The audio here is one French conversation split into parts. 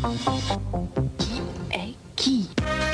Qui est qui?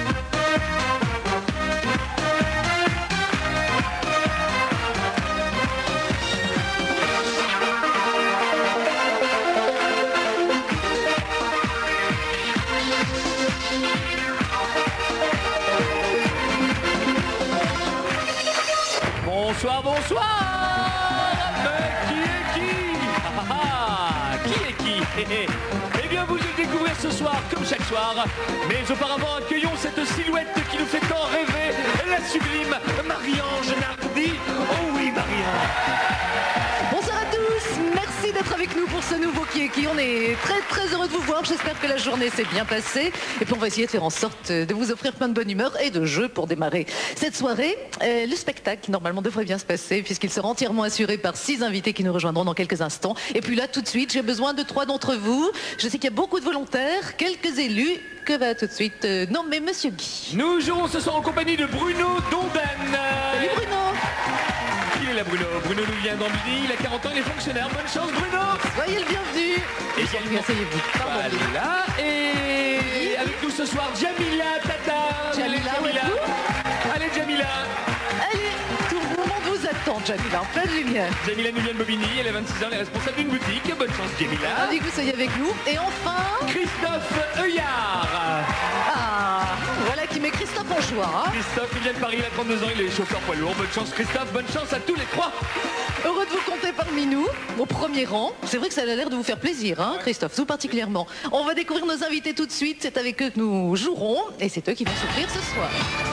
Bonsoir, bonsoir. Mais qui est qui? Qui est qui? Eh bien, vous allez découvrir ce soir, comme chaque soir. Mais auparavant, accueillons cette silhouette qui nous fait tant rêver, la sublime Marie-Ange Nardi. Oh oui, Marie-Ange. Bonsoir à tous, merci d'être avec nous pour ce nouveau Qui est qui. On est très très heureux de vous voir, j'espère que la journée s'est bien passée. Et puis on va essayer de faire en sorte de vous offrir plein de bonne humeur et de jeux pour démarrer cette soirée. Le spectacle normalement devrait bien se passer puisqu'il sera entièrement assuré par 6 invités qui nous rejoindront dans quelques instants. Et puis là tout de suite, j'ai besoin de 3 d'entre vous. Je sais qu'il y a beaucoup de volontaires, quelques élus. Que va tout de suite nommer Monsieur Guy. Nous jouons ce soir en compagnie de Bruno Donden. Salut Bruno. Il est là, Bruno. Bruno nous vient d'Ambly, il a 40 ans, il est fonctionnaire. Bonne chance, Bruno. Soyez le bienvenu. Et Bienvenue, asseyez-vous. Pardon. Voilà. Et avec nous ce soir, Jamila Tata. Jamila, Allez, Jamila. Allez, Jamila. Allez, tout le monde vous attend, Jamila, en pleine lumière. Jamila nous vient de Bobigny, elle a 26 ans, elle est responsable d'une boutique. Bonne chance, Jamila. Ravi que vous soyez avec nous. Et enfin... Christophe Heuillard. Ah, voilà qui met Christophe en joie. Hein. Christophe, il vient de Paris, il a 32 ans, il est chauffeur poids lourd. Bonne chance, Christophe, bonne chance à tous les 3. Heureux de vous compter parmi nous, au premier rang. C'est vrai que ça a l'air de vous faire plaisir, hein, Christophe, tout particulièrement. On va découvrir nos invités tout de suite. C'est avec eux que nous jouerons. Et c'est eux qui vont s'offrir ce soir.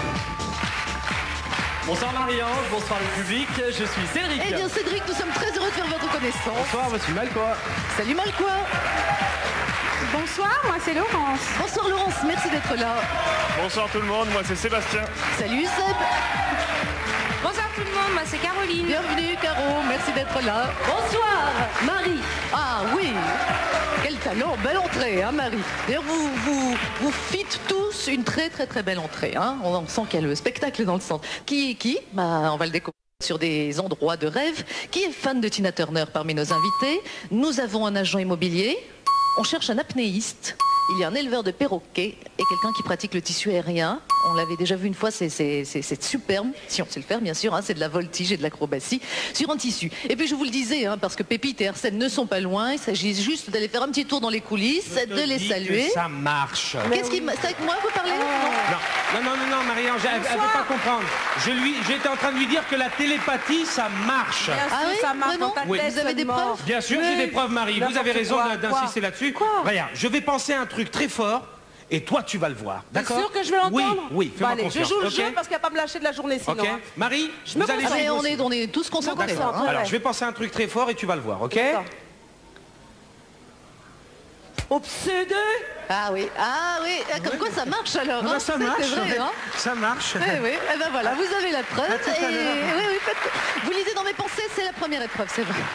Bonsoir Marie-Ange, bonsoir le public, je suis Cédric. Eh bien Cédric, nous sommes très heureux de faire votre connaissance. Bonsoir, je suis Malcois. Salut Malcois. Bonsoir, moi c'est Laurence. Bonsoir Laurence, merci d'être là. Bonsoir tout le monde, moi c'est Sébastien. Salut Seb. Bonsoir tout le monde, moi c'est Caroline. Bienvenue Caro, merci d'être là. Bonsoir Marie. Ah oui, quel talent, belle entrée hein Marie. D'ailleurs vous fîtes tous une très belle entrée. Hein. On sent qu'il y a le spectacle dans le centre. Qui est qui? Bah, on va le découvrir sur des endroits de rêve. Qui est fan de Tina Turner parmi nos invités? Nous avons un agent immobilier. On cherche un apnéiste. Il y a un éleveur de perroquets et quelqu'un qui pratique le tissu aérien. On l'avait déjà vu une fois, c'est superbe, si on sait le faire bien sûr, hein, c'est de la voltige et de l'acrobatie sur un tissu. Et puis je vous le disais, hein, parce que Pépite et Arsène ne sont pas loin, il s'agit juste d'aller faire un petit tour dans les coulisses, de les saluer. Ça marche. Qu'est-ce qui... C'est avec moi, vous parlez? Non, Marie-Ange, elle ne peut pas comprendre. J'étais en train de lui dire que la télépathie, ça marche. Ah oui, ça marche vraiment dans ta Oui. tête Vous avez des seulement. preuves? Bien sûr, j'ai des preuves, Marie. Vous avez raison d'insister là-dessus. Quoi? Regarde, je vais penser à un truc très fort et toi, tu vas le voir. D'accord? T'es sûr que je vais l'entendre? Oui, fais-moi allez, confiance. je joue le ok jeu parce qu'il n'y a pas me lâcher de la journée sinon. Ok. hein. Marie, me vous allez concentre. Ah, mais jouer. on est tous concentrés. D'accord. hein. Alors, Ouais. je vais penser à un truc très fort et tu vas le voir, ok? D'accord. Obsédé? Ah oui, comme quoi ça marche alors. Ah bah, hein. ça C'est marche. vrai, hein. Ça marche. Eh oui, eh ben voilà, vous avez la preuve. À tout à l'heure. Oui, vous lisez dans mes pensées, c'est la première épreuve, c'est vrai.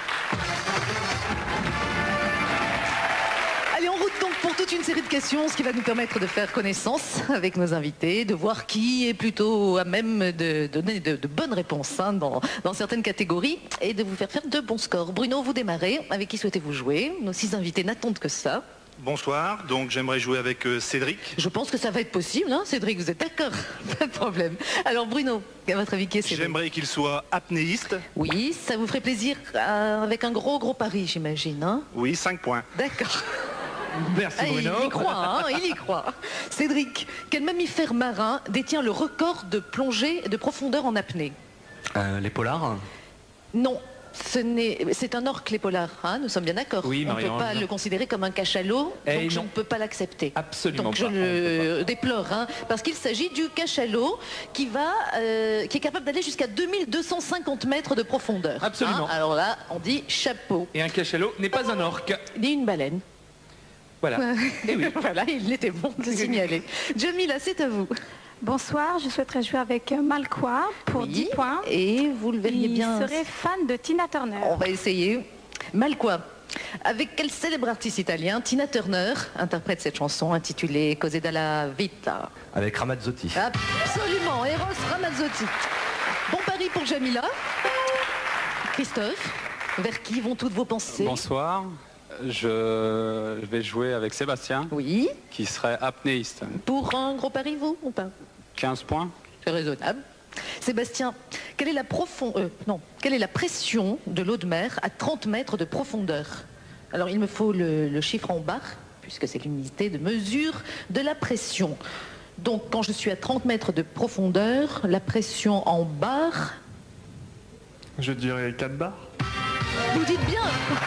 Allez, en route donc pour toute une série de questions, ce qui va nous permettre de faire connaissance avec nos invités, de voir qui est plutôt à même de donner de bonnes réponses hein, dans certaines catégories et de vous faire faire de bons scores. Bruno, vous démarrez. Avec qui souhaitez-vous jouer? Nos 6 invités n'attendent que ça. Bonsoir, donc j'aimerais jouer avec Cédric. Je pense que ça va être possible, hein, Cédric, vous êtes d'accord? Pas de problème. Alors Bruno, à votre avis, qui est Cédric? J'aimerais qu'il soit apnéiste. Oui, ça vous ferait plaisir avec un gros pari, j'imagine. Hein. Oui, 5 points. D'accord. Merci, Ah, il Bruno. y croit, hein, il y croit. Cédric, quel mammifère marin détient le record de plongée de profondeur en apnée? Les polars. Non. C'est un orque, les polars, hein, nous sommes bien d'accord. Oui, on ne peut Marie-Ange. pas le considérer comme un cachalot, Eh donc je non. ne peux pas l'accepter. Absolument donc pas, je on le déplore, hein, parce qu'il s'agit du cachalot qui est capable d'aller jusqu'à 2250 mètres de profondeur. Absolument. Hein. Alors là, on dit chapeau. Et un cachalot n'est pas un orque. Ni une baleine. Voilà. Et oui. Voilà, il était bon de signaler. Jamila, c'est à vous. Bonsoir, je souhaiterais jouer avec Malcois pour Oui, 10 points. Et vous le verriez Il bien. serait fan de Tina Turner. On va essayer. Malcois. Avec quel célèbre artiste italien Tina Turner interprète cette chanson intitulée Cose dalla vita? Avec Ramazzotti. Absolument, Eros Ramazzotti. Bon pari pour Jamila. Christophe, vers qui vont toutes vos pensées? Bonsoir. Je vais jouer avec Sébastien, Oui. qui serait apnéiste. Pour un gros pari, vous ou pas? 15 points. C'est raisonnable. Sébastien, quelle est la pression de l'eau de mer à 30 mètres de profondeur? Alors il me faut le chiffre en bar, puisque c'est l'unité de mesure de la pression. Donc quand je suis à 30 mètres de profondeur, la pression en bar... Je dirais 4 bars. Vous dites bien.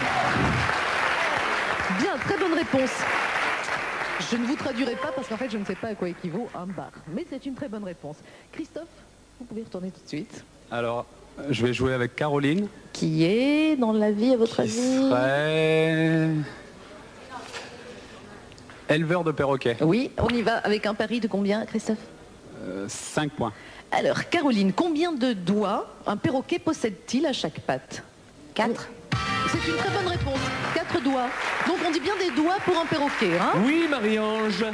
Bien, très bonne réponse. Je ne vous traduirai pas parce qu'en fait je ne sais pas à quoi équivaut un bar. Mais c'est une très bonne réponse. Christophe, vous pouvez retourner tout de suite. Alors, je vais jouer avec Caroline. Qui est dans la vie à votre avis? Serait... éleveur de perroquets. Oui, on y va avec un pari de combien, Christophe? 5 points. Alors, Caroline, combien de doigts un perroquet possède-t-il à chaque patte? 4. C'est une très bonne réponse. 4 doigts. Donc on dit bien des doigts pour un perroquet, hein? Oui, Marie-Ange.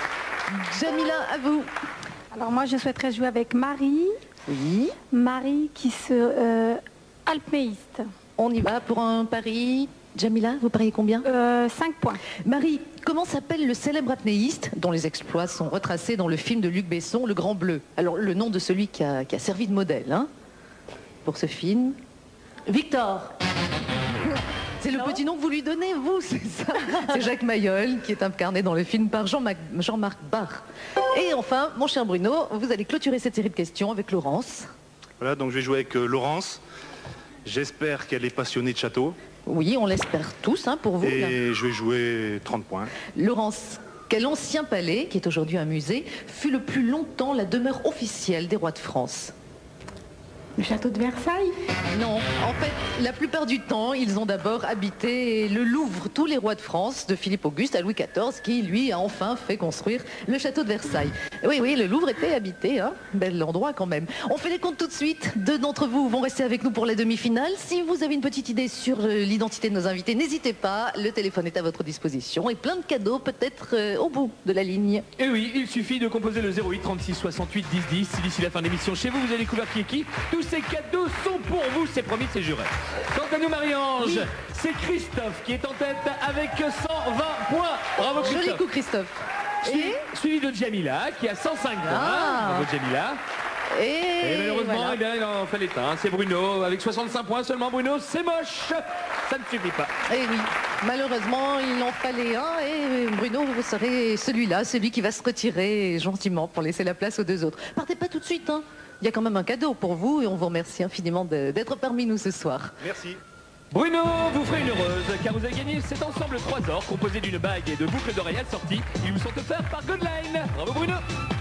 Jamila, à vous. Alors moi, je souhaiterais jouer avec Marie. Oui. Marie qui se... alpéiste. On y va pour un pari. Jamila, vous pariez combien? 5 points. Marie, comment s'appelle le célèbre apnéiste dont les exploits sont retracés dans le film de Luc Besson, Le Grand Bleu? Alors, le nom de celui qui a servi de modèle, hein, pour ce film. Victor. C'est le petit nom que vous lui donnez, vous, c'est ça? C'est Jacques Mayol, qui est incarné dans le film par Jean-Marc Barr. Et enfin, mon cher Bruno, vous allez clôturer cette série de questions avec Laurence. Voilà, donc je vais jouer avec Laurence. J'espère qu'elle est passionnée de château. Oui, on l'espère tous, hein, pour vous. Et je vais jouer 30 points. Laurence, quel ancien palais, qui est aujourd'hui un musée, fut le plus longtemps la demeure officielle des rois de France? Le château de Versailles? Non, en fait, la plupart du temps, ils ont d'abord habité le Louvre, tous les rois de France, de Philippe Auguste à Louis XIV, qui, lui, a enfin fait construire le château de Versailles. Oui, oui, le Louvre était habité, hein, bel endroit quand même. On fait les comptes tout de suite. 2 d'entre vous vont rester avec nous pour la demi-finale. Si vous avez une petite idée sur l'identité de nos invités, n'hésitez pas, le téléphone est à votre disposition et plein de cadeaux peut-être au bout de la ligne. Et oui, il suffit de composer le 08 36 68 10 10. Si d'ici la fin de l'émission, chez vous, vous avez découvert qui est qui. Tous ces cadeaux sont pour vous, c'est promis, c'est juré. Quant à nous, Marie-Ange, Oui. c'est Christophe qui est en tête avec 120 points. Bravo Christophe. Joli coup, Christophe. Suivi de Jamila qui a 105 points. Bravo Jamila. Et malheureusement, voilà. eh bien, il en fait l'état. C'est Bruno avec 65 points seulement. Bruno, c'est moche. Ça ne suffit pas. Et oui, malheureusement, il en fallait un et Bruno, vous serez celui-là, celui qui va se retirer gentiment pour laisser la place aux 2 autres. Partez pas tout de suite, hein. Il y a quand même un cadeau pour vous et on vous remercie infiniment d'être parmi nous ce soir. Merci. Bruno, vous ferez une heureuse car vous avez gagné cet ensemble 3 or composé d'une bague et de boucles d'oreilles assorties. Ils vous sont offerts par Goldline. Bravo Bruno.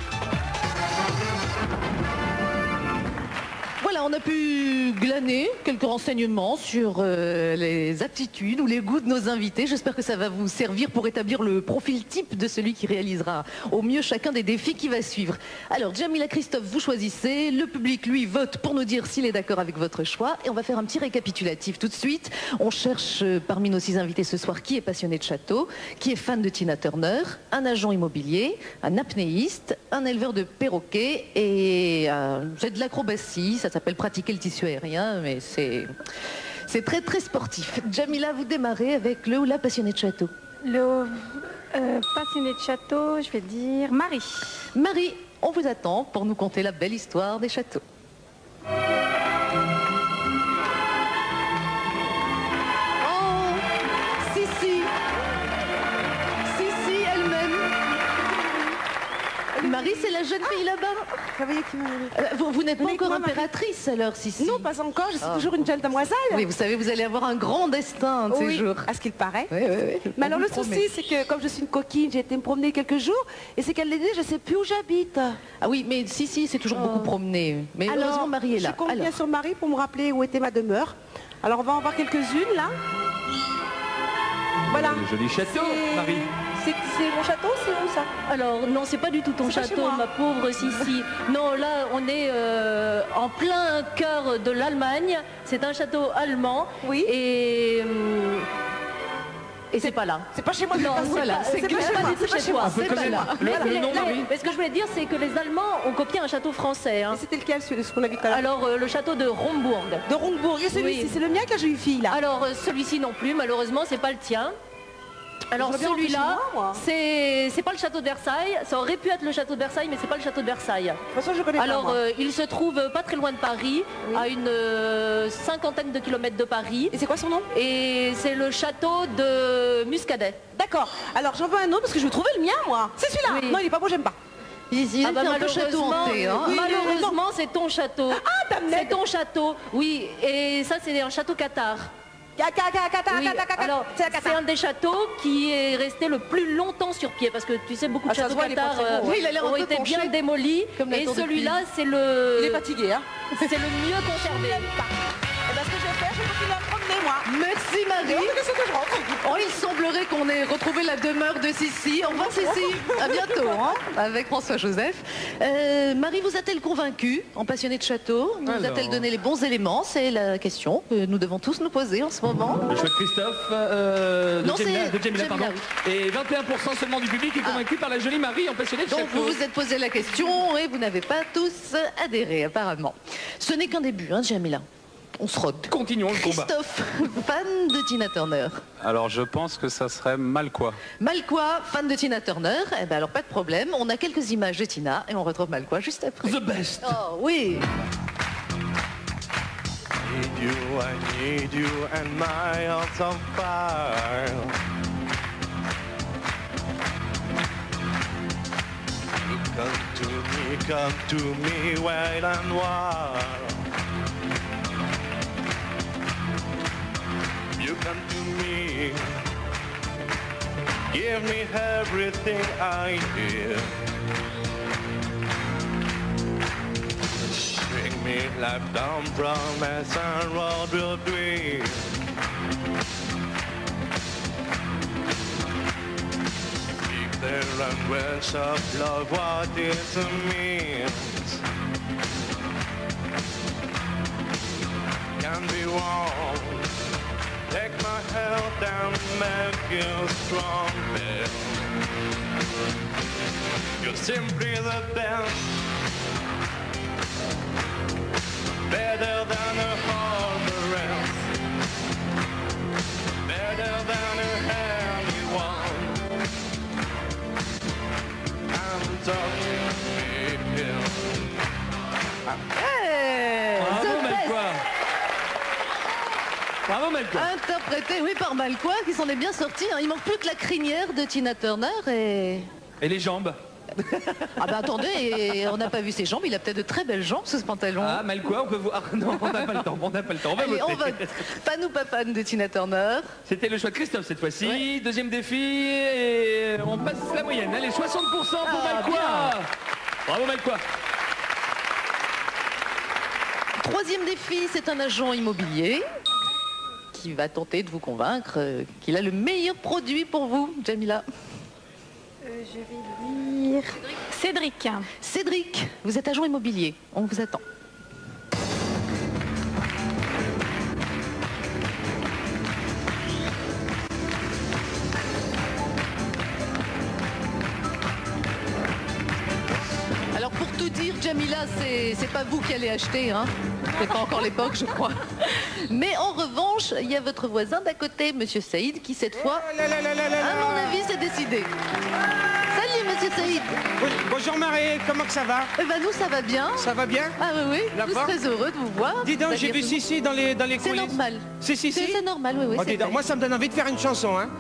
Voilà, on a pu glaner quelques renseignements sur les aptitudes ou les goûts de nos invités. J'espère que ça va vous servir pour établir le profil type de celui qui réalisera au mieux chacun des défis qui va suivre. Alors, Jamila, Christophe, vous choisissez. Le public, lui, vote pour nous dire s'il est d'accord avec votre choix. Et on va faire un petit récapitulatif tout de suite. On cherche parmi nos 6 invités ce soir qui est passionné de château, qui est fan de Tina Turner, un agent immobilier, un apnéiste, un éleveur de perroquets et c'est de l'acrobatie. Ça s'appelle pratiquer le tissu aérien, mais c'est très très sportif. Jamila, vous démarrez avec le ou la passionnée de château. Le passionné de château, je vais dire Marie. Marie, on vous attend pour nous conter la belle histoire des châteaux. Oh, si, elle-même. Marie, c'est la jeune fille là-bas. Vous voyez qui m'a... Vous n'êtes pas Mais encore moi, Marie- impératrice alors, Sissi? Non, pas encore, je suis toujours une jeune demoiselle. Oui, vous savez, vous allez avoir un grand destin de ces Oui, jours. à ce qu'il paraît. Oui, oui, oui. Mais alors On le vous promet. souci, c'est que comme je suis une coquine, j'ai été me promener quelques jours, et c'est qu'elle l'a dit, je ne sais plus où j'habite. Ah oui, mais si, c'est toujours beaucoup promené. Mais heureusement, Marie est là. Je compte bien Alors, sur Marie pour me rappeler où était ma demeure. Alors on va en voir quelques-unes là. Voilà. Le joli château, C'est- Marie. C'est mon château, c'est où ça? Alors non, c'est pas du tout ton C'est pas chez château, moi. ma pauvre Sissi. Non, là, on est en plein cœur de l'Allemagne. C'est un château allemand. Oui. Et c'est pas là. C'est pas chez moi. Non, voilà, c'est pas clair. chez moi, C'est pas chez chez toi. moi. c'est pas là. Le nom, Marie. Mais ce que je voulais dire, c'est que les Allemands ont copié un château français. hein. Et c'était lequel, ce qu'on a vu tout à l'heure? Alors, le château de Rombourg. De Rongbourg. Et celui-ci, Oui. c'est le mien quand j'ai eu fille là. Alors, celui-ci non plus, malheureusement, c'est pas le tien. Alors Je veux bien celui-là, rentrer chez moi, c'est pas le château de Versailles. Ça aurait pu être le château de Versailles, mais c'est pas le château de Versailles. De toute façon, je connais Alors pas, moi. il se trouve pas très loin de Paris, à une cinquantaine de kilomètres de Paris. Et c'est quoi son nom? Et c'est le château de Muscadet. D'accord. Alors j'en veux un autre parce que je veux trouver le mien, moi. C'est celui-là. Oui. Non, il est pas beau, j'aime pas. Il Ah bah fait un peu château hanté. Hein. Oui, malheureusement, c'est ton château. Ah, t'as c'est ton château. Oui, et ça c'est un château Qatar. Oui, alors, c'est un des châteaux qui est resté le plus longtemps sur pied parce que tu sais beaucoup de Ah, ça se châteaux voit, il est pas Qatar très beau, Oui, il a l'air un ont peu été penché, bien démolis comme la et tour de celui-là Pise. c'est le Il est fatigué, hein. c'est le mieux conservé. Et ben, ce que je vais faire, je vais continuer à me promener, moi. Merci Marie. Qu'est-ce que je rentre? Oh, il semblerait qu'on ait retrouvé la demeure de Sissi. Au revoir Sissi. À bientôt, hein, avec François-Joseph. Marie vous a-t-elle convaincu en passionnée de château? Vous a-t-elle donné les bons éléments? C'est la question que nous devons tous nous poser en ce moment. Le choix de Christophe, Non, de Jamila, c'est pardon. Jamila, Et 21% seulement du public est convaincu par la jolie Marie en passionnée de Donc château. vous vous êtes posé la question et vous n'avez pas tous adhéré apparemment. Ce n'est qu'un début, hein, Jamila. On se rôde. Continuons le combat. Christophe, fan de Tina Turner. Alors je pense que ça serait mal quoi. Malqua, fan de Tina Turner. Eh ben alors pas de problème, on a quelques images de Tina et on retrouve Malqua juste après. The best. Oh oui. Need you, I need you, and my heart's on fire. Come to me, wild and wild. You come to me, give me everything I need. Bring me life down from my sun road will dream. Speak the language of love, what it means. Can be wrong. Take my health and make you stronger. You're simply the best. Better than all the rest. Better than anyone. I'm talking to you. Hey, Bravo The Best. Malqua. Bravo Malqua. Interprété, oui, par Malqua, qui s'en est bien sorti. Hein. Il manque plus que la crinière de Tina Turner et... Et les jambes. Ah bah attendez, et on n'a pas vu ses jambes, il a peut-être de très belles jambes sous ce pantalon. Ah, Malqua, on peut voir. Non, on n'a pas le temps, on n'a pas le temps. On va Allez, on voter. vote. Fan ou pas fan de Tina Turner? C'était le choix de Christophe cette fois-ci. Ouais. Deuxième défi et on passe la moyenne. Allez, 60% pour Ah, Malqua. bien. Bravo Malqua. Troisième défi, c'est un agent immobilier qui va tenter de vous convaincre qu'il a le meilleur produit pour vous, Jamila. Je vais dire Cédric. Cédric, vous êtes agent immobilier, on vous attend. Alors pour tout dire, Jamila, c'est pas vous qui allez acheter, hein. C'est pas encore l'époque, je crois. Mais en revanche, il y a votre voisin d'à côté, Monsieur Saïd, qui cette fois, à mon avis, s'est décidé. Salut, Monsieur Saïd. Bonjour Marie, comment que ça va? Eh ben nous, ça va bien. Ça va bien? Ah oui, La oui, tous forme très heureux de vous voir. Dis donc, j'ai C'est-à-dire vu que Sissi dans les C'est coulisses. normal. C'est Sissi? C'est normal, oui, oui. Oh, c'est dis donc, vrai. moi ça me donne envie de faire une chanson, hein.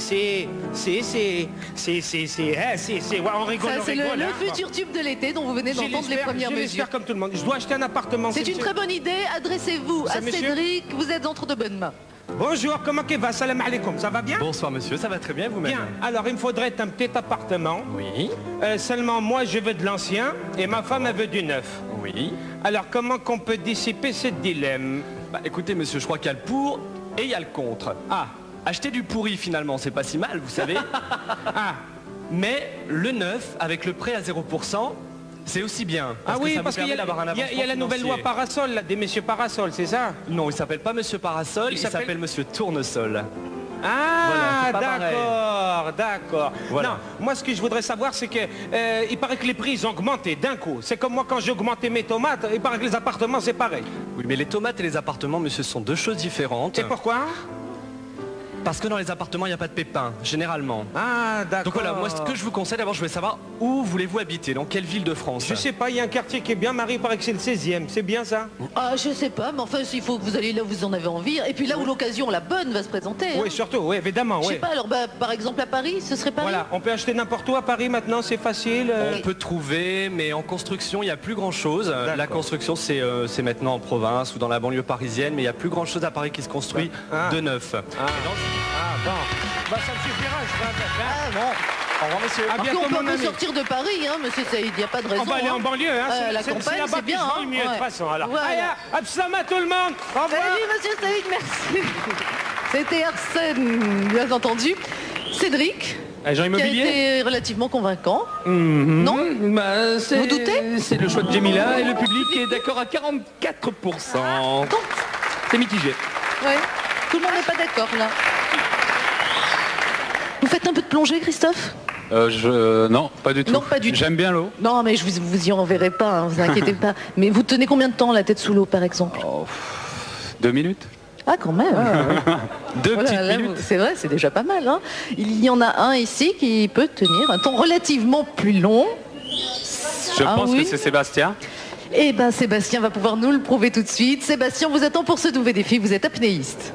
Ouais, on rigole, Ça, on c'est rigole. le hein. futur tube de l'été dont vous venez d'entendre les premières Je mesures. l'espère comme tout le monde. Je dois acheter un appartement. C'est une très bonne idée. Adressez-vous Ça, à monsieur Cédric. Vous êtes entre de bonnes mains. Bonjour, comment que va? Salam alaikum, ça va bien? Bonsoir monsieur, ça va très bien vous-même? Bien, alors il me faudrait un petit appartement. Oui, Seulement moi je veux de l'ancien et ma femme elle veut du neuf. oui. Alors comment qu'on peut dissiper ce dilemme? Bah écoutez monsieur, je crois qu'il y a le pour et il y a le contre. Ah, Acheter du pourri finalement, c'est pas si mal, vous savez. ah, Mais le neuf, avec le prêt à 0%, c'est aussi bien. ah que oui, ça parce vous qu'il y, permet d'avoir un il y a avancement la nouvelle financier. loi Parasol, là, des messieurs Parasol, c'est ça? Non, il s'appelle pas monsieur Parasol, il s'appelle monsieur Tournesol. Voilà, Ah, c'est pas pareil. d'accord, d'accord. Voilà. Non, moi ce que je voudrais savoir, c'est que il paraît que les prix ils ont augmenté d'un coup. C'est comme moi quand j'ai augmenté mes tomates, il paraît que les appartements c'est pareil. Oui, mais les tomates et les appartements, monsieur, sont deux choses différentes. Et pourquoi? Parce que dans les appartements, il n'y a pas de pépins, généralement. Ah, d'accord. Donc voilà, moi ce que je vous conseille, d'abord je voulais savoir où voulez-vous habiter, dans quelle ville de France? Je sais pas, il y a un quartier qui est bien, Marie, il paraît que c'est le 16e, c'est bien ça? Ah, je sais pas, mais enfin, s'il faut que vous allez là où vous en avez envie, et puis là où l'occasion, la bonne, va se présenter. Oui, hein. surtout, oui, évidemment, Je oui. sais pas, alors bah, par exemple à Paris, ce serait Paris. Voilà, on peut acheter n'importe où à Paris maintenant, c'est facile. On peut trouver, mais en construction, il n'y a plus grand-chose. La construction, c'est maintenant en province ou dans la banlieue parisienne, mais il n'y a plus grand-chose à Paris qui se construit de neuf. Ah bon, bah ça me suffira, je vais Ah bon. Au revoir, monsieur. À bientôt, On mon peut ami. sortir de Paris, hein, monsieur Saïd, il n'y a pas de raison. On va aller en banlieue, hein, La c'est campagne, là-bas c'est bien. que je Hein. vais mieux, de toute façon. Alors. Voilà. Allez, absam à tout le monde. Au revoir. Salut, monsieur Saïd, merci. C'était Arsène, bien entendu. Cédric, Agent qui a immobilier. été relativement convaincant. Mhm. Non Bah, Vous doutez? C'est le choix de Jamila et le public est d'accord à 44%. Donc, C'est mitigé. ouais, tout le monde n'est pas d'accord là. Vous faites un peu de plongée, Christophe? Non, pas du tout. Non, pas du tout. J'aime bien l'eau. Non, mais je vous y enverrai pas, hein, vous inquiétez pas. Mais vous tenez combien de temps la tête sous l'eau, par exemple? 2 minutes. Ah, quand même. Deux Voilà, petites là, minutes. c'est vrai, c'est déjà pas mal. Hein. Il y en a un ici qui peut tenir un temps relativement plus long. Je Ah pense oui. que c'est Sébastien. Eh ben, Sébastien va pouvoir nous le prouver tout de suite. Sébastien, vous attend pour ce nouveau défi. Vous êtes apnéiste.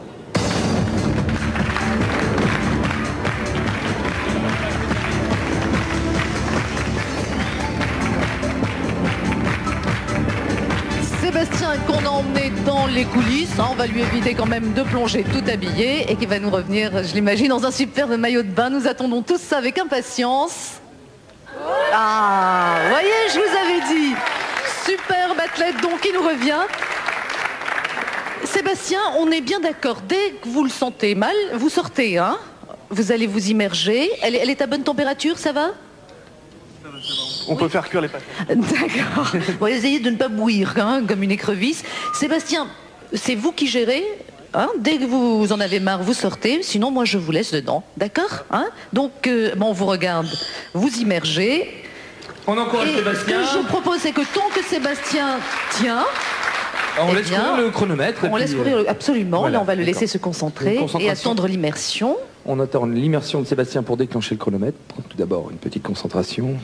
Sébastien qu'on a emmené dans les coulisses, hein, on va lui éviter quand même de plonger tout habillé et qui va nous revenir, je l'imagine, dans un superbe maillot de bain. Nous attendons tous ça avec impatience. Ah, voyez, je vous avais dit, superbe athlète donc qui nous revient. Sébastien, on est bien d'accord, dès que vous le sentez mal, vous sortez, hein. Vous allez vous immerger. Elle est à bonne température, ça va? On peut faire cuire les pâtes. D'accord. Bon, essayez de ne pas bouillir hein, comme une écrevisse. Sébastien, c'est vous qui gérez. Hein, dès que vous en avez marre, vous sortez. Sinon, moi, je vous laisse dedans. D'accord hein. Donc, bon, on vous regarde. Vous immergez. On encourage Et ce Sébastien. que je vous propose, c'est que tant que Sébastien tient... On eh laisse bien, courir le chronomètre. On laisse courir, absolument. voilà, Là, on va le laisser d'accord. se concentrer Une et concentration. attendre l'immersion. On attend l'immersion de Sébastien pour déclencher le chronomètre. Tout d'abord, une petite concentration.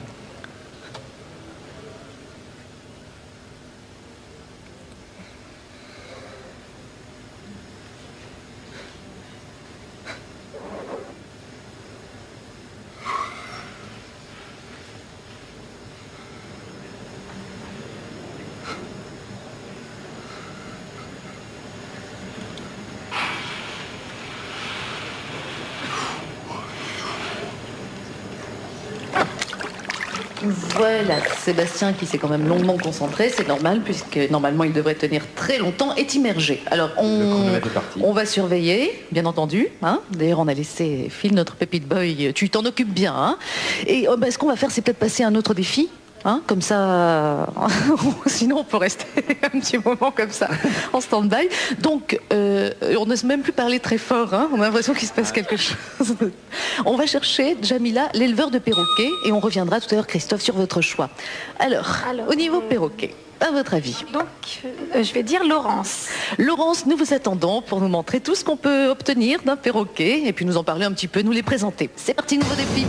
Voilà, Sébastien qui s'est quand même longuement concentré, c'est normal puisque normalement il devrait tenir très longtemps, est immergé. Alors chronomètre est parti. on va surveiller, bien entendu. Hein. D'ailleurs on a laissé Phil, notre pépite boy, tu t'en occupes bien. Hein. Et ce qu'on va faire c'est peut-être passer à un autre défi. Hein, comme ça, sinon on peut rester un petit moment comme ça, en stand-by. Donc, on n'ose même plus parler très fort, hein, on a l'impression qu'il se passe quelque chose. On va chercher, Jamila, l'éleveur de perroquets, et on reviendra tout à l'heure, Christophe, sur votre choix. Alors au niveau perroquet, à votre avis? Donc, je vais dire Laurence. Laurence, nous vous attendons pour nous montrer tout ce qu'on peut obtenir d'un perroquet, et puis nous en parler un petit peu, nous les présenter. C'est parti, nouveau défi.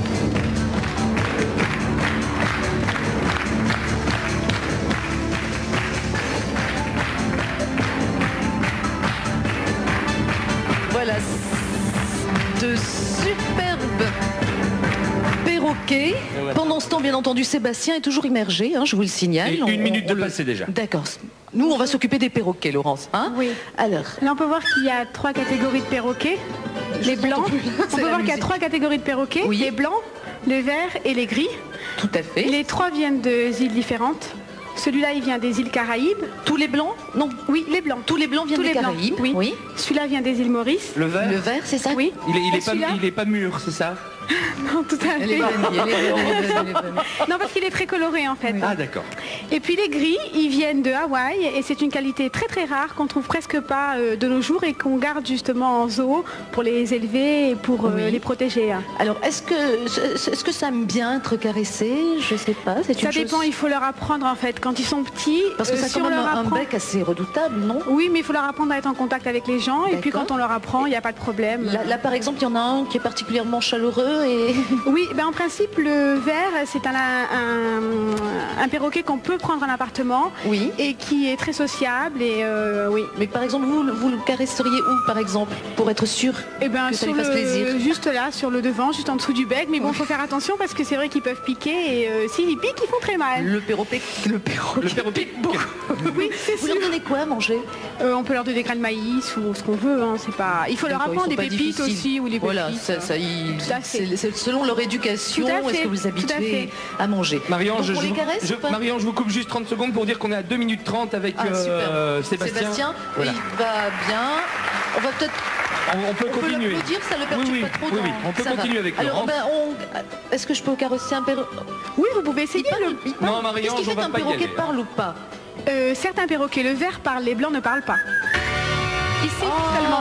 Voilà, de superbes perroquets. Pendant ce temps, bien entendu, Sébastien est toujours immergé, hein, je vous le signale. Et une minute de passé déjà. D'accord. Nous, on va s'occuper des perroquets, Laurence. Hein Oui. Alors, Là, on peut voir qu'il y a 3 catégories de perroquets. Les blancs. On C'est peut la voir qu'il y a musique. 3 catégories de perroquets. Oui. Les blancs, les verts et les gris. tout à fait. Les 3 viennent de îles différentes. Celui-là, il vient des îles Caraïbes. Tous les blancs? Non. Oui, les blancs. Tous les blancs viennent Tous des les blancs, Caraïbes. oui. Celui-là vient des îles Maurice. Le vert. Le vert, c'est ça? Oui. Il est Celui-là pas mûr, c'est ça? Non, tout à fait. Elle est bonne. Non, parce qu'il est très coloré en fait. Ah d'accord. Et puis les gris, ils viennent de Hawaï et c'est une qualité très très rare qu'on trouve presque pas de nos jours et qu'on garde justement en zoo pour les élever et pour les protéger. Alors, est-ce que ça aime bien être caressé? Je sais pas. Ça dépend, il faut leur apprendre en fait. Quand ils sont petits, parce que ça a quand même un bec assez redoutable, non? Oui, mais il faut leur apprendre à être en contact avec les gens et puis quand on leur apprend, il n'y a pas de problème. Là, par exemple, il y en a un qui est particulièrement chaleureux et... Oui, ben en principe, le ver, c'est un perroquet qu'on peut prendre en appartement et qui est très sociable et oui. Mais par exemple, vous le caresseriez où, par exemple, pour être sûr que ça lui fasse plaisir? Juste là, sur le devant, juste en dessous du bec, mais bon, il faut faire attention parce que c'est vrai qu'ils peuvent piquer et s'ils piquent, ils font très mal. Le perroquet pique beaucoup. Oui, c'est sûr. Vous leur donnez quoi à manger? On peut leur donner des grains de maïs ou ce qu'on veut, hein, c'est pas... Il faut leur apprendre des pépites aussi ou des pépites. Voilà, c'est selon leur éducation, est-ce que vous habituez à manger? Marie-Ange, je vous coupe juste 30 secondes pour dire qu'on est à 2 minutes 30 avec Sébastien. Voilà. Il va bien. On va peut-être... On peut continuer. Dire, ça le perturbe pas trop. Oui, on peut continuer avec Laurence. Est-ce que je peux caresser un perroquet? Oui, vous pouvez essayer. Non, Marie-Ange, on va pas y aller. Est-ce qu'un perroquet parle ou pas? Certains perroquets, le vert parle, les blancs ne parlent pas. Ici, seulement.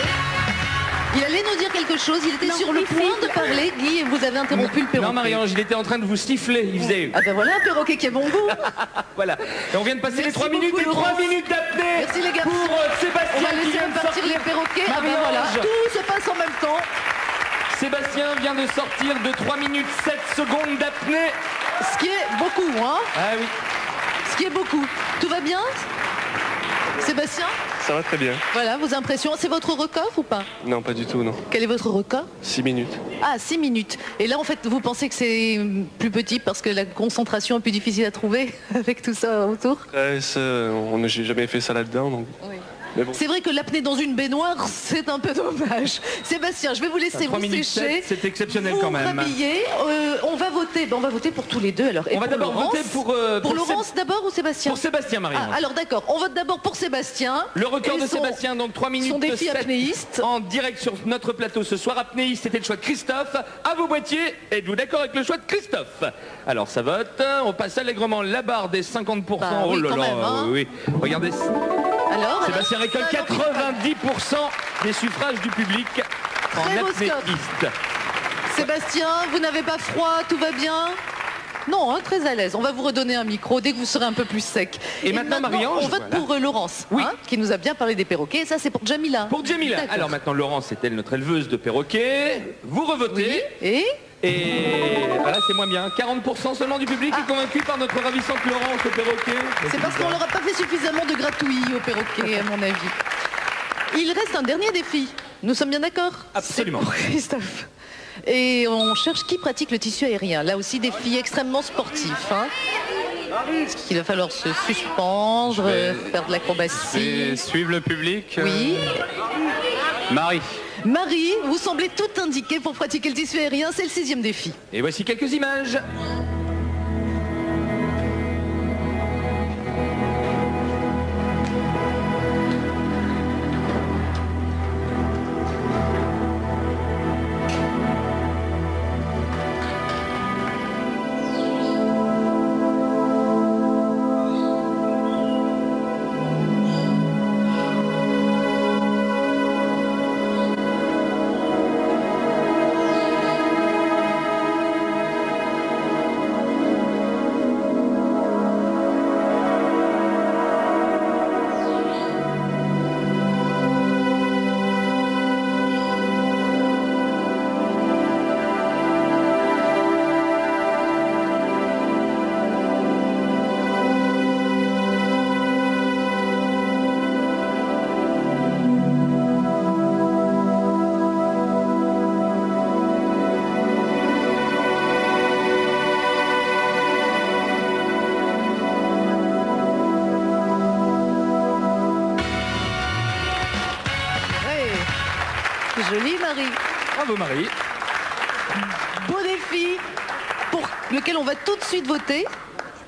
Il allait nous dire quelque chose, il était sur le point de parler, Guy, et vous avez interrompu le perroquet. Non, Marie-Ange, il était en train de vous siffler, il faisait... Ah ben voilà un perroquet qui a bon goût. Voilà, et on vient de passer les 3 minutes et 3 minutes d'apnée. Merci les gars. Pour Sébastien. On va laisser partir les perroquets. Ah ben voilà, tout se passe en même temps. Sébastien vient de sortir de 3 minutes 7 secondes d'apnée. Ce qui est beaucoup, hein? Ah oui. Ce qui est beaucoup. Tout va bien, Sébastien? Ça va très bien. Voilà, vos impressions. C'est votre record ou pas? Non, pas du tout, non. Quel est votre record? 6 minutes. Ah, 6 minutes. Et là, en fait, vous pensez que c'est plus petit parce que la concentration est plus difficile à trouver avec tout ça autour? J'ai jamais fait ça là-dedans, donc... Oui. Bon. C'est vrai que l'apnée dans une baignoire, c'est un peu dommage. Sébastien, je vais vous laisser vous sécher. C'est exceptionnel quand même. Rhabiller. On va voter pour tous les deux. Alors, on va d'abord voter pour Laurence d'abord ou Sébastien? Pour Sébastien, Marie. Alors d'accord, on vote d'abord pour Sébastien. Le record de Sébastien, donc 3 minutes. Son défi apnéiste. En direct sur notre plateau ce soir. Apnéiste, c'était le choix de Christophe. À vos boîtiers, êtes-vous d'accord avec le choix de Christophe? Alors ça vote. On passe allègrement la barre des 50%. Oh là là, oui. Regardez. Alors, Sébastien récolte 90% des suffrages du public en apnéiste. Sébastien, vous n'avez pas froid, tout va bien? Non, hein, très à l'aise. On va vous redonner un micro dès que vous serez un peu plus sec. Et maintenant, Marie-Ange, on vote pour Laurence, qui nous a bien parlé des perroquets. Et ça, c'est pour Jamila. Pour Jamila. Alors maintenant, Laurence est-elle notre éleveuse de perroquets? Vous revotez. Oui. Et voilà, c'est moins bien. 40% seulement du public est convaincu par notre ravissante Laurence au perroquet. C'est parce qu'on leur a pas fait suffisamment de gratouilles au perroquet, à mon avis. Il reste un dernier défi. Nous sommes bien d'accord? Absolument. Christophe. Et on cherche qui pratique le tissu aérien. Là aussi, défi extrêmement sportif. Hein. Il va falloir se suspendre, faire de l'acrobatie. Suivre le public. Oui. Marie, vous semblez tout indiqué pour pratiquer le tissu aérien. C'est le 6e défi. Et voici quelques images. Jolie Marie. Bravo Marie. Beau défi pour lequel on va tout de suite voter.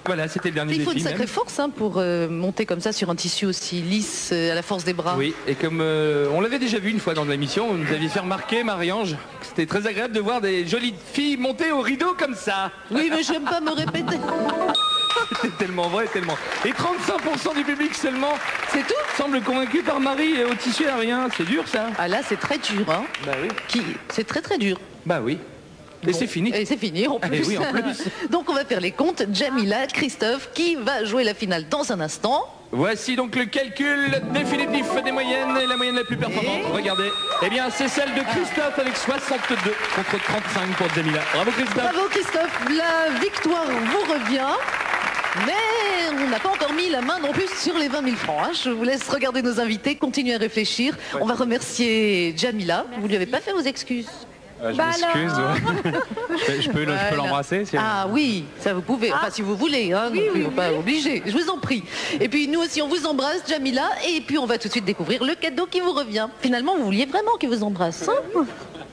Voilà, c'était le dernier Il faut défi. une sacrée même. force hein, pour monter comme ça sur un tissu aussi lisse à la force des bras. Oui, et comme on l'avait déjà vu une fois dans l'émission, vous nous aviez fait remarquer, Marie-Ange, que c'était très agréable de voir des jolies filles monter au rideau comme ça. Oui, mais j'aime pas me répéter. C'était tellement vrai, tellement. Et 35% du public seulement C'est tout semble convaincu par Marie au tissu aérien. C'est dur ça. Ah là, c'est très dur. Hein. Bah oui. C'est très très dur. Bah oui. Et c'est fini. Et c'est fini en plus. Eh oui, en plus. Donc on va faire les comptes. Jamila, Christophe, qui va jouer la finale dans un instant. Voici donc le calcul définitif des moyennes et la moyenne la plus performante. Regardez. Eh bien, c'est celle de Christophe avec 62 contre 35 pour Jamila. Bravo Christophe. Bravo Christophe, la victoire vous revient. Mais on n'a pas encore mis la main non plus sur les 20 000 francs. Hein. Je vous laisse regarder nos invités, continuer à réfléchir. On va remercier Jamila. Vous lui avez pas fait vos excuses. Je m'excuse. Ouais. Je peux l'embrasser si Ah oui, ça vous pouvez. Enfin, si vous voulez. Hein, donc, vous pas obligé. Je vous en prie. Et puis nous aussi, on vous embrasse, Jamila. Et puis on va tout de suite découvrir le cadeau qui vous revient. Finalement, vous vouliez vraiment qu'il vous embrasse. Hein.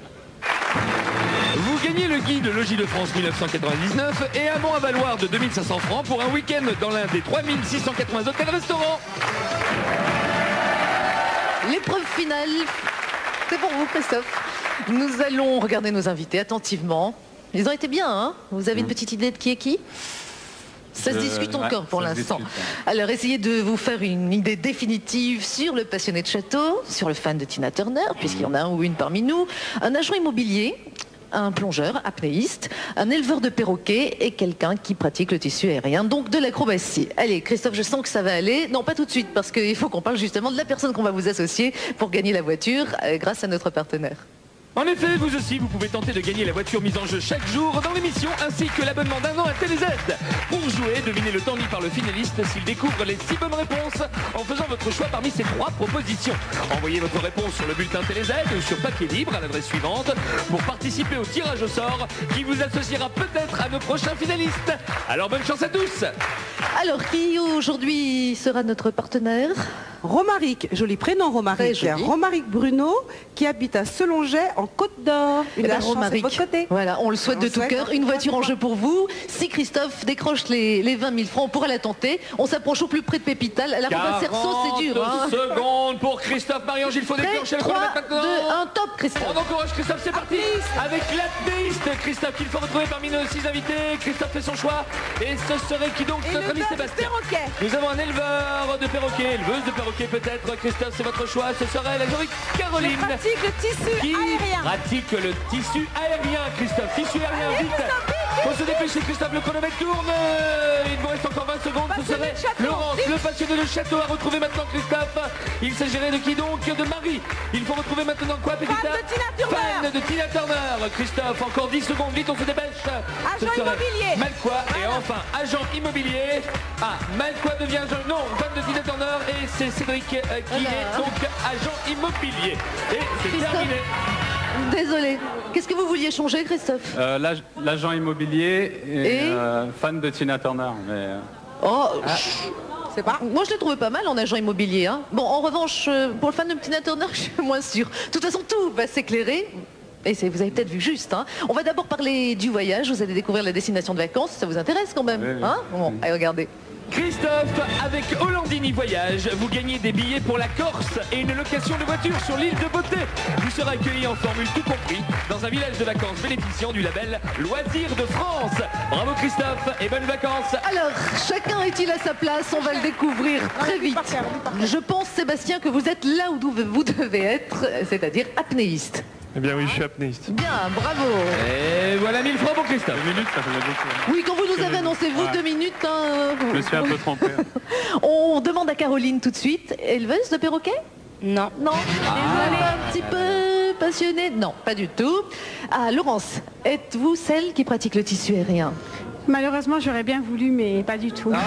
Vous gagnez le guide Logis de France 1999 et un bon à valoir de 2500 francs pour un week-end dans l'un des 3680 hôtels-restaurants. L'épreuve finale, c'est pour vous, Christophe. Nous allons regarder nos invités attentivement. Ils ont été bien, hein? Vous avez une petite idée de qui est qui? Ça se discute encore pour l'instant. Alors essayez de vous faire une idée définitive sur le passionné de château, sur le fan de Tina Turner, puisqu'il y en a un ou une parmi nous, un agent immobilier, un plongeur, apnéiste, un éleveur de perroquets et quelqu'un qui pratique le tissu aérien, donc de l'acrobatie. Allez, Christophe, je sens que ça va aller. Non, pas tout de suite, parce qu'il faut qu'on parle justement de la personne qu'on va vous associer pour gagner la voiture grâce à notre partenaire. En effet, vous aussi, vous pouvez tenter de gagner la voiture mise en jeu chaque jour dans l'émission, ainsi que l'abonnement d'un an à TéléZ. Pour jouer, devinez le temps mis par le finaliste s'il découvre les 6 bonnes réponses en faisant votre choix parmi ces 3 propositions. Envoyez votre réponse sur le bulletin TéléZ ou sur papier libre à l'adresse suivante pour participer au tirage au sort qui vous associera peut-être à nos prochains finalistes. Alors bonne chance à tous. Alors, qui aujourd'hui sera notre partenaire? Romaric, joli prénom Romaric. Romaric Bruno, qui habite à Selonget, en Côte d'Or. Eh ben, Romaric, voilà, on le souhaite de tout cœur. Une voiture en jeu pour vous. Si Christophe décroche les 20 000 francs, on pourra la tenter. On s'approche au plus près de Pépital. La route à Cerceau, c'est dur. 40 secondes pour Christophe. Marie-Ange, il faut déclencher le chronomètre maintenant. 2, 1, top Christophe. On encourage Christophe, c'est parti. Avec l'apnéiste Christophe qu'il faut retrouver parmi nos 6 invités. Christophe fait son choix. Et ce serait qui donc notre ami Sébastien? Nous avons un éleveur de perroquets, éleveuse de perroquets peut-être. Christophe, c'est votre choix. Ce serait la jolie Caroline. Qui pratique le tissu aérien. Pratique le tissu aérien, Christophe. Tissu aérien, vite. Faut se dépêcher, Christophe, le chronomètre tourne. Il vous reste encore 20 secondes. Ce serait Laurence, le passionné de château à retrouver maintenant, Christophe. Il s'agirait de qui donc? De Marie. Il faut retrouver maintenant quoi, Pépita? Fan de Tina Turner. Christophe, encore 10 secondes, vite, on se dépêche. Agent immobilier. Malquois. Et enfin, agent immobilier. Ah, Malquois devient agent. Non, fan de Tina Turner. Et c'est Cédric qui est donc agent immobilier. Et c'est terminé. Désolé. Qu'est-ce que vous vouliez changer, Christophe? L'agent immobilier et fan de Tina Turner. Mais, Oh, c'est pas. Moi, je l'ai trouvé pas mal en agent immobilier. Hein. Bon, en revanche, pour le fan de Tina Turner, je suis moins sûre. De toute façon, tout va s'éclairer. Et vous avez peut-être vu juste. Hein. On va d'abord parler du voyage. Vous allez découvrir la destination de vacances. Ça vous intéresse quand même, oui. Hein? Bon, allez, regardez. Christophe, avec Hollandini Voyage, vous gagnez des billets pour la Corse et une location de voiture sur l'île de Beauté. Vous serez accueilli en formule tout compris dans un village de vacances bénéficiant du label Loisirs de France. Bravo Christophe et bonnes vacances. Alors, chacun est-il à sa place? On va le découvrir très vite. Je pense, Sébastien, que vous êtes là où vous devez être, c'est-à-dire apnéiste. Eh bien oui, je suis apnéiste. Bien, bravo. Et voilà 1000 francs pour Christophe. 2 minutes, ça fait beaucoup. Oui, quand vous nous avez annoncé, vous, 2 minutes. Hein, Je me suis un peu trompé. On demande à Caroline tout de suite. Éleveuse de perroquet? Non. Non. Désolée. Un petit peu passionnée? Non, pas du tout. Ah, Laurence, êtes-vous celle qui pratique le tissu aérien? Malheureusement, j'aurais bien voulu, mais pas du tout.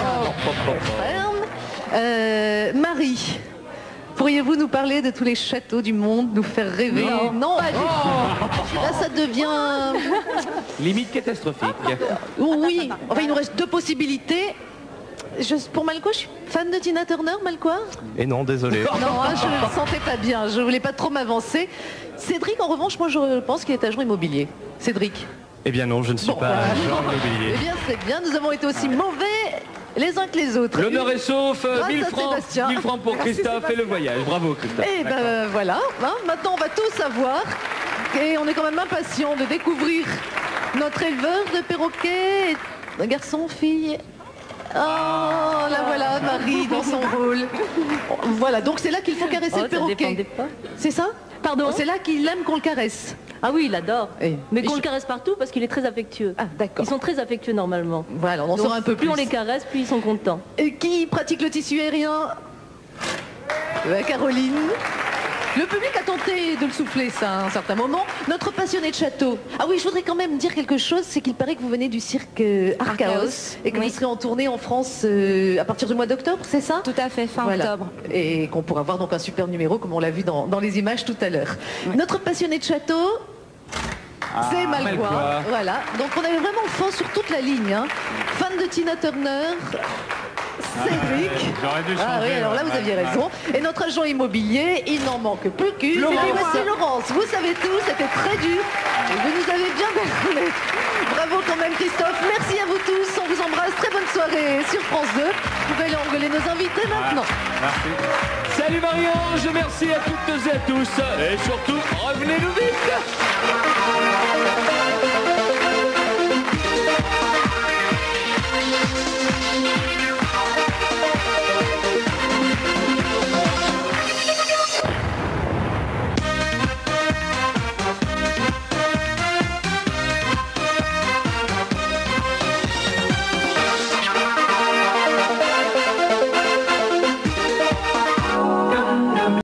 Marie, pourriez-vous nous parler de tous les châteaux du monde, nous faire rêver? Non, pas du tout. Là, ça devient... Limite catastrophique. Oui, enfin, il nous reste 2 possibilités. Pour Malquois, je suis fan de Tina Turner, Malquois. Et non, désolé. Non, hein, je ne le sentais pas bien, je voulais pas trop m'avancer. Cédric, en revanche, moi je pense qu'il est agent immobilier. Cédric. Eh bien non, je ne suis pas agent immobilier. Eh bien, c'est bien, nous avons été aussi mauvais. les uns que les autres. L'honneur est sauf, Grâce 1000 à francs, Sébastien. 1000 francs pour Christophe et le voyage. Bravo Christophe. Et ben voilà, hein, maintenant on va tout savoir. Et on est quand même impatient de découvrir notre éleveur de perroquets. Garçon, fille. Oh, la voilà, Marie dans son rôle. Voilà, donc c'est là qu'il faut caresser le perroquet. C'est ça? Pardon? C'est là qu'il aime qu'on le caresse. Ah oui, il adore. Mais qu'on le caresse partout parce qu'il est très affectueux. Ah, d'accord. Ils sont très affectueux normalement. Voilà, on en saura un peu plus. Plus on les caresse, plus ils sont contents. Et qui pratique le tissu aérien? Caroline. Le public a tenté de le souffler, ça, à un certain moment. Notre passionné de château. Ah oui, je voudrais quand même dire quelque chose, c'est qu'il paraît que vous venez du cirque Archaos et que vous serez en tournée en France à partir du mois d'octobre, c'est ça? Tout à fait, fin octobre. Et qu'on pourra voir donc un super numéro, comme on l'a vu dans les images tout à l'heure. Notre passionné de château, c'est Malcois. Voilà, donc on avait vraiment fort sur toute la ligne. Hein. Fan de Tina Turner. Cédric. J'aurais dû changer. Ah oui, alors là vous aviez raison. Et notre agent immobilier, il n'en manque plus qu'une. Et voici Laurence. Vous savez tout, c'était très dur. Et vous nous avez bien déroulé. Bravo quand même Christophe. Merci à vous tous. On vous embrasse. Très bonne soirée sur France 2. Vous pouvez aller engueuler nos invités maintenant. Merci. Salut Marie-Ange, merci à toutes et à tous. Et surtout, revenez-nous vite.